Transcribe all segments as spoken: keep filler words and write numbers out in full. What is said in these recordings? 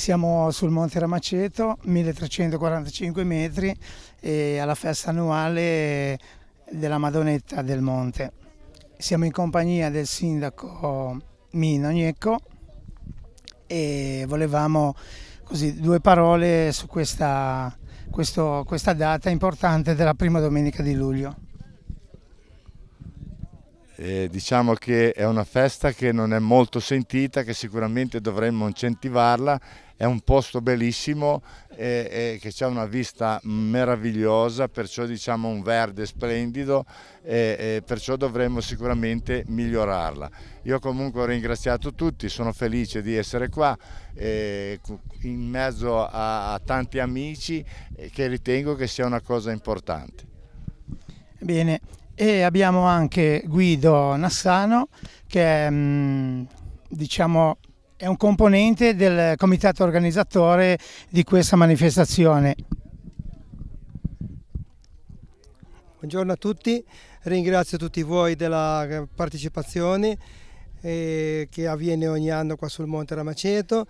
Siamo sul Monte Ramaceto, milletrecentoquarantacinque metri, e alla festa annuale della Madonnetta del Monte. Siamo in compagnia del sindaco Mino Gnecco e volevamo così due parole su questa, questo, questa data importante della prima domenica di luglio. Eh, diciamo che è una festa che non è molto sentita, che sicuramente dovremmo incentivarla. È un posto bellissimo e eh, eh, che c'è una vista meravigliosa, perciò diciamo un verde splendido, e eh, perciò dovremmo sicuramente migliorarla. Io comunque ho ringraziato tutti, sono felice di essere qua eh, in mezzo a, a tanti amici, eh, che ritengo che sia una cosa importante. Bene. E abbiamo anche Guido Nassano, che è, mh, diciamo, è un componente del comitato organizzatore di questa manifestazione. Buongiorno a tutti, ringrazio tutti voi della partecipazione eh, che avviene ogni anno qua sul Monte Ramaceto,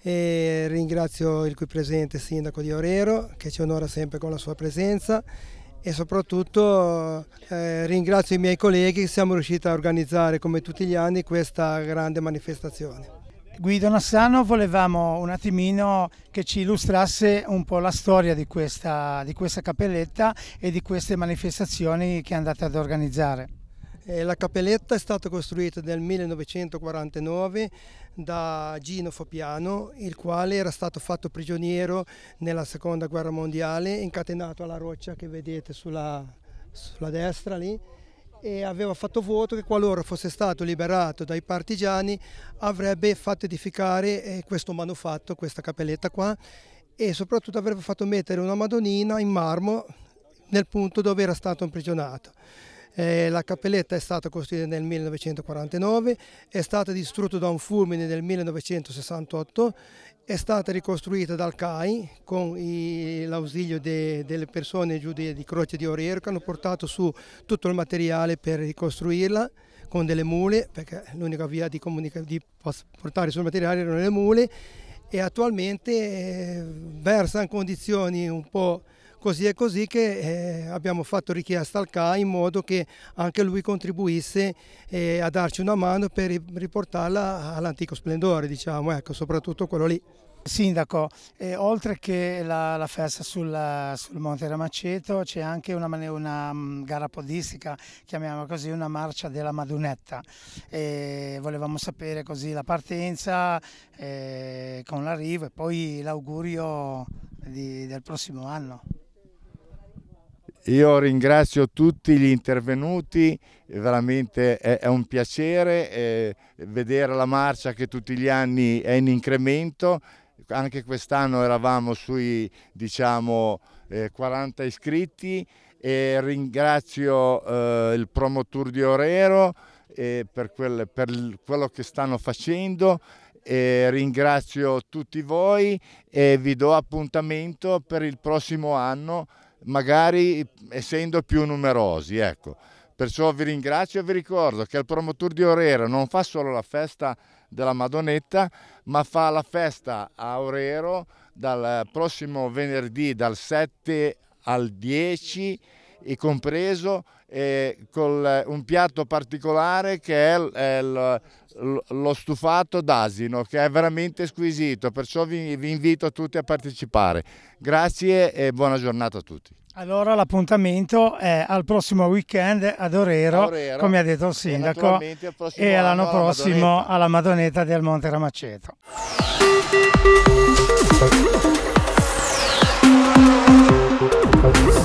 e ringrazio il qui presente sindaco di Aurero, che ci onora sempre con la sua presenza, e soprattutto eh, ringrazio i miei colleghi che siamo riusciti a organizzare come tutti gli anni questa grande manifestazione. Guido Nassano, volevamo un attimino che ci illustrasse un po' la storia di questa, di questa cappelletta e di queste manifestazioni che andate ad organizzare. Eh, la cappelletta è stata costruita nel millenovecentoquarantanove da Gino Fopiano, il quale era stato fatto prigioniero nella seconda guerra mondiale, incatenato alla roccia che vedete sulla, sulla destra lì, e aveva fatto voto che qualora fosse stato liberato dai partigiani avrebbe fatto edificare eh, questo manufatto, questa cappelletta qua, e soprattutto avrebbe fatto mettere una Madonnina in marmo nel punto dove era stato imprigionato. Eh, la cappelletta è stata costruita nel millenovecentoquarantanove, è stata distrutta da un fulmine nel millenovecentosessantotto, è stata ricostruita dal C A I con l'ausilio de, delle persone giù di, di Croce di Aurero, che hanno portato su tutto il materiale per ricostruirla con delle mule, perché l'unica via di, di portare sul materiale erano le mule, e attualmente eh, versa in condizioni un po' così e così, che eh, abbiamo fatto richiesta al C A I in modo che anche lui contribuisse eh, a darci una mano per riportarla all'antico splendore, diciamo, ecco, soprattutto quello lì. Sindaco, eh, oltre che la, la festa sul, sul Monte Ramaceto, c'è anche una, una um, gara podistica, chiamiamola così, una marcia della Madonnetta. E volevamo sapere così la partenza eh, con l'arrivo e poi l'augurio del prossimo anno. Io ringrazio tutti gli intervenuti, veramente è, è un piacere eh, vedere la marcia che tutti gli anni è in incremento. Anche quest'anno eravamo sui diciamo eh, quaranta iscritti, e ringrazio eh, il Promotour di Aurero eh, per, quel, per quello che stanno facendo. E ringrazio tutti voi e vi do appuntamento per il prossimo anno, magari essendo più numerosi, ecco. Perciò vi ringrazio e vi ricordo che il Promotour di Aurero non fa solo la festa della Madonnetta, ma fa la festa a Aurero dal prossimo venerdì dal sette al dieci, e compreso eh, con un piatto particolare che è, è il, lo stufato d'asino, che è veramente squisito, perciò vi, vi invito tutti a partecipare. Grazie e buona giornata a tutti. Allora l'appuntamento è al prossimo weekend ad Aurero, Aurero, come ha detto il sindaco, e l'anno prossimo alla Madonnetta del Monte Ramaceto. Thank you.